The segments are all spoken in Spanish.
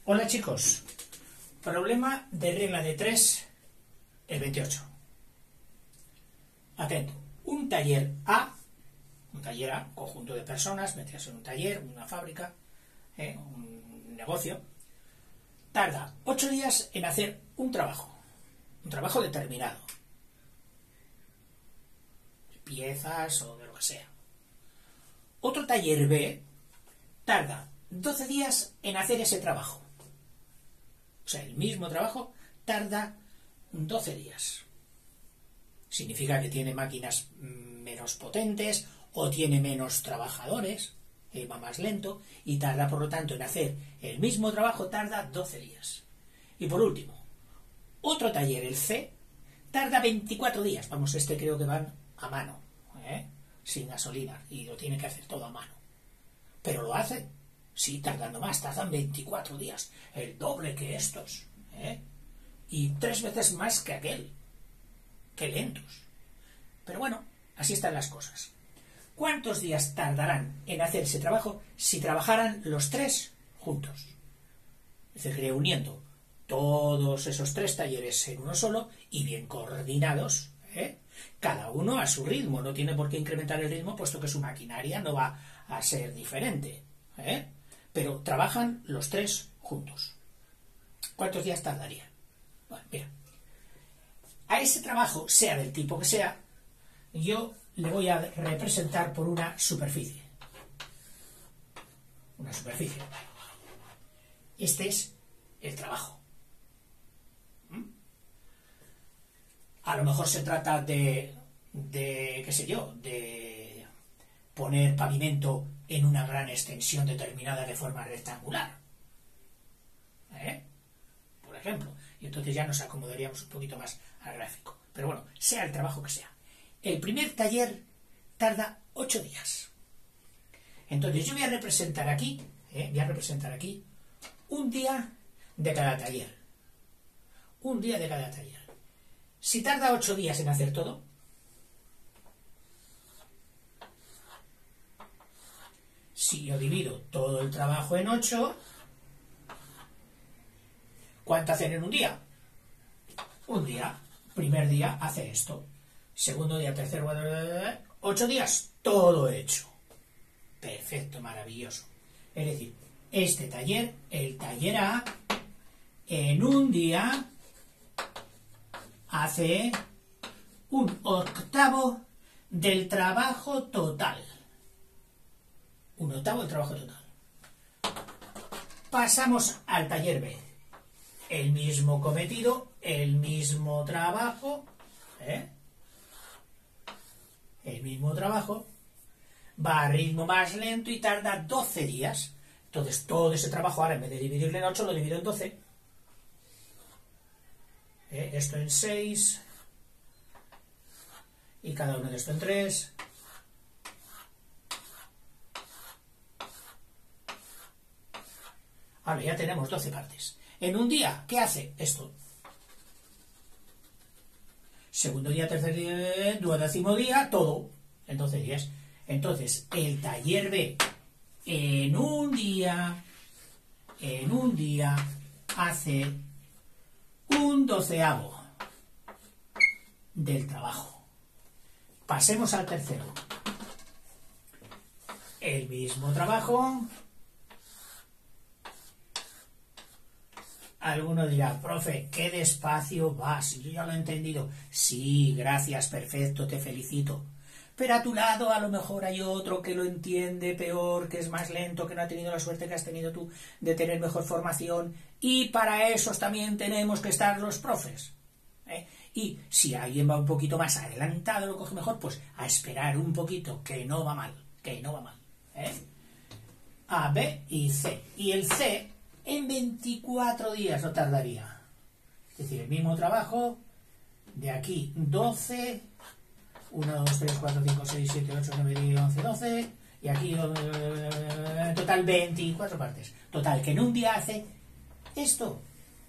Hola chicos, problema de regla de 3, el 28. Atento, un taller A, un conjunto de personas, metidas en un taller, una fábrica, un negocio, tarda 8 días en hacer un trabajo determinado, de piezas o de lo que sea. Otro taller B tarda 12 días en hacer ese trabajo. O sea, el mismo trabajo tarda 12 días. Significa que tiene máquinas menos potentes o tiene menos trabajadores, va más lento y tarda, por lo tanto, en hacer el mismo trabajo tarda 12 días. Y por último, otro taller, el C, tarda 24 días. Vamos, este creo que van a mano, sin gasolina, y lo tiene que hacer todo a mano. Pero lo hacen. Sí, tardando más, tardan 24 días, el doble que estos, y 3 veces más que aquel. Qué lentos. Pero bueno, así están las cosas. ¿Cuántos días tardarán en hacer ese trabajo si trabajaran los 3 juntos? Es decir, reuniendo todos esos 3 talleres en uno solo y bien coordinados, cada uno a su ritmo. No tiene por qué incrementar el ritmo, puesto que su maquinaria no va a ser diferente, pero trabajan los 3 juntos. ¿Cuántos días tardarían? Bueno, mira, a ese trabajo, sea del tipo que sea, yo le voy a representar por una superficie. Una superficie. Este es el trabajo. A lo mejor se trata de qué sé yo, de poner pavimento en una gran extensión determinada de forma rectangular, por ejemplo, y entonces ya nos acomodaríamos un poquito más al gráfico. Pero bueno, sea el trabajo que sea, el primer taller tarda 8 días. Entonces yo voy a representar aquí un día de cada taller. Un día de cada taller. Si tarda 8 días en hacer todo, si yo divido todo el trabajo en 8, ¿cuánto hacen en un día? Un día. Primer día hace esto. Segundo día, tercero, 8 días, todo hecho. Perfecto, maravilloso. Es decir, este taller, el taller A, en un día hace un octavo del trabajo total. Un octavo del trabajo total. Pasamos al taller B. El mismo cometido, el mismo trabajo, el mismo trabajo, va a ritmo más lento y tarda 12 días. Entonces todo ese trabajo ahora en vez de dividirlo en 8 lo divido en 12. Esto en 6 y cada uno de esto en 3. Vale, ya tenemos 12 partes. En un día, ¿qué hace? Esto. Segundo día, tercer día, 12º día, todo. En 12 días. Entonces, el taller B, en un día, hace un 12avo del trabajo. Pasemos al tercero. El mismo trabajo. Alguno dirá, profe, qué despacio vas, yo ya lo he entendido. Sí, gracias, perfecto, te felicito. Pero a tu lado a lo mejor hay otro que lo entiende peor, que es más lento, que no ha tenido la suerte que has tenido tú de tener mejor formación. Y para esos también tenemos que estar los profes. Y si alguien va un poquito más adelantado, lo coge mejor, pues a esperar un poquito, que no va mal, A, B y C. Y el C en 24 días no tardaría. Es decir, el mismo trabajo, de aquí 12, 1, 2, 3, 4, 5, 6, 7, 8, 9, 10, 11, 12, y aquí total 24 partes. Total, que en un día hace esto.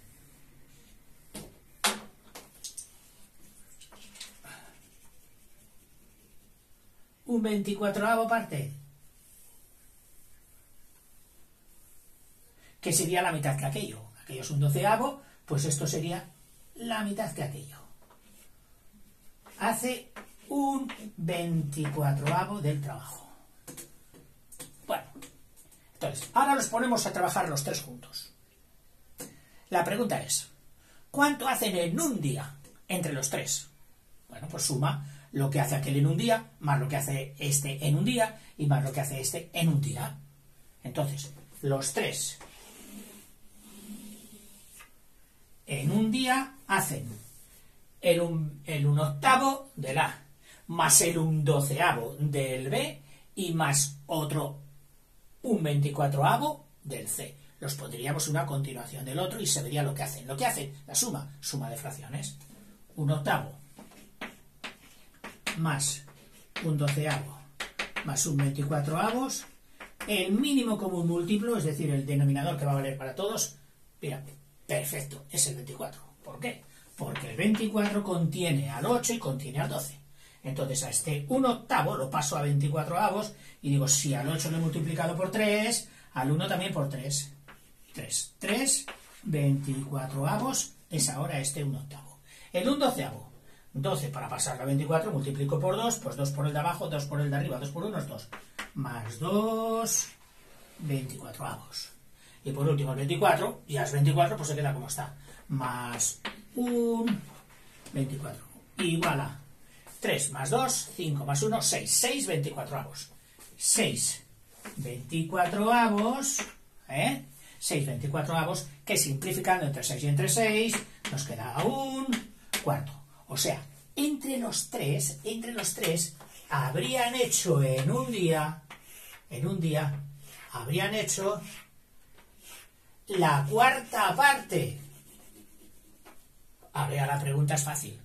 Un 24avo parte. que sería la mitad que aquello. Aquello es un 12avo, pues esto sería la mitad que aquello. Hace un 24avo del trabajo. Bueno, entonces, ahora los ponemos a trabajar los tres juntos. La pregunta es, ¿cuánto hacen en un día entre los tres? Bueno, pues suma lo que hace aquel en un día, más lo que hace este en un día, y más lo que hace este en un día. Entonces, los tres en un día hacen el 1/8 del A, más el 1/12 del B, y más otro 1/24 del C. Los pondríamos una a continuación del otro y se vería lo que hacen. Lo que hacen, la suma de fracciones. 1/8 más 1/12 más 1/24, el mínimo común múltiplo, es decir, el denominador que va a valer para todos, mira, perfecto, es el 24. ¿Por qué? Porque el 24 contiene al 8 y contiene al 12. Entonces a este 1/8 lo paso a 24avos y digo, si al 8 lo he multiplicado por 3, al 1 también por 3. 3 24avos es ahora este 1/8. El 1/12. 12 para pasarlo a 24, multiplico por 2, pues 2 por el de abajo, 2 por el de arriba, 2 por 1 es 2. Más 2, 24avos. Y por último el 24, ya es 24, pues se queda como está. Más 1, 24. Igual a 3 más 2, 5 más 1, 6. 6 24avos. 6 24avos, 6 24avos, que simplificando entre 6 y entre 6, nos queda un cuarto. O sea, entre los tres, habrían hecho en un día, habrían hecho la cuarta parte. Ahora la pregunta es fácil.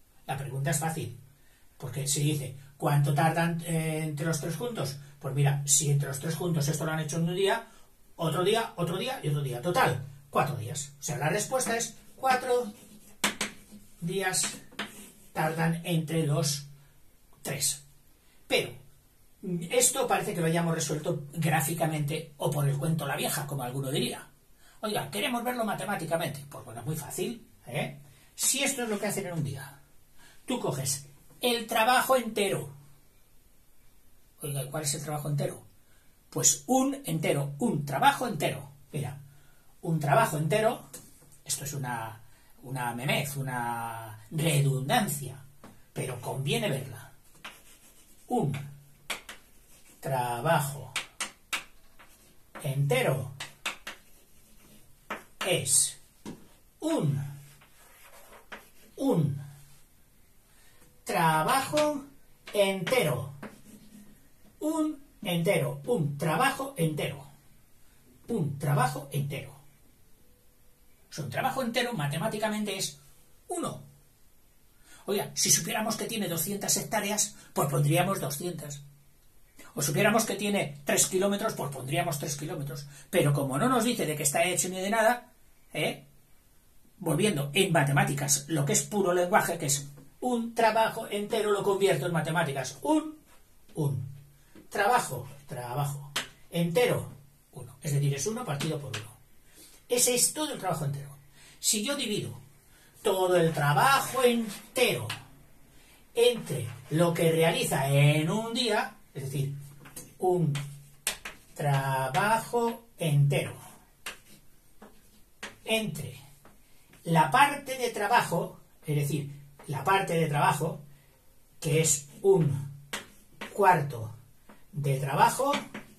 Porque si dice, ¿cuánto tardan entre los tres juntos? Pues mira, si entre los tres juntos esto lo han hecho en un día, otro día y otro día. Total, 4 días. O sea, la respuesta es 4 días tardan entre los tres. Pero esto parece que lo hayamos resuelto gráficamente o por el cuento la vieja, como alguno diría. Oiga, queremos verlo matemáticamente. Pues bueno, es muy fácil. Si esto es lo que hacen en un día, tú coges el trabajo entero. Oiga, ¿cuál es el trabajo entero? Pues un trabajo entero. Mira, un trabajo entero, esto es una memez, una redundancia, pero conviene verla. Un trabajo entero es un trabajo entero. Un trabajo entero. Un trabajo entero. O sea, un trabajo entero matemáticamente es 1. Oiga, si supiéramos que tiene 200 hectáreas, pues pondríamos 200. O supiéramos que tiene 3 kilómetros, pues pondríamos 3 kilómetros. Pero como no nos dice de qué está hecho ni de nada, volviendo en matemáticas, lo que es puro lenguaje, que es un trabajo entero, lo convierto en matemáticas. Un trabajo entero, 1. Es decir, es 1 partido por 1. Ese es todo el trabajo entero. Si yo divido todo el trabajo entero entre lo que realiza en un día, es decir, un trabajo entero, entre la parte de trabajo, es decir, la parte de trabajo, que es un cuarto de trabajo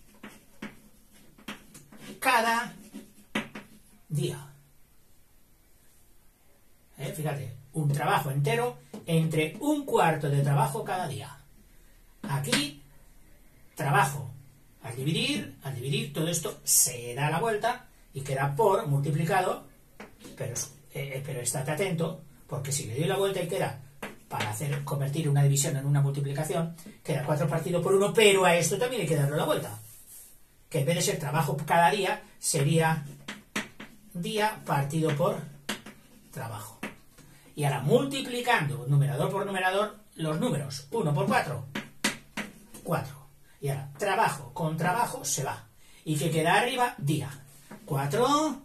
cada día. Fíjate, un trabajo entero entre un cuarto de trabajo cada día. Aquí, trabajo. Al dividir, todo esto se da la vuelta y queda por multiplicado, pero estate atento, porque si le doy la vuelta y queda, para convertir una división en una multiplicación, queda 4 partido por 1, pero a esto también hay que darle la vuelta. Que en vez de ser trabajo cada día, sería día partido por trabajo. Y ahora multiplicando numerador por numerador los números. 1 por 4, 4. Y ahora trabajo con trabajo se va. ¿Y qué queda arriba? Día. 4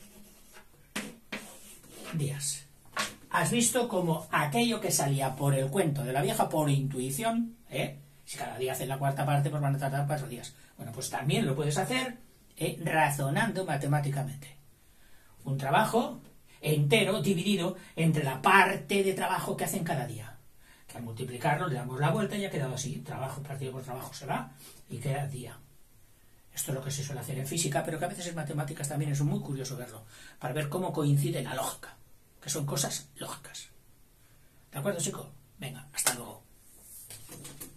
días. ¿Has visto como aquello que salía por el cuento de la vieja por intuición, si cada día haces la cuarta parte, pues van a tardar 4 días? Bueno, pues también lo puedes hacer razonando matemáticamente. Un trabajo entero dividido entre la parte de trabajo que hacen cada día. Que al multiplicarlo le damos la vuelta y ha quedado así. Trabajo partido por trabajo se va y queda día. Esto es lo que se suele hacer en física, pero que a veces en matemáticas también es muy curioso verlo, para ver cómo coincide la lógica, que son cosas lógicas. ¿De acuerdo, chicos? Venga, hasta luego.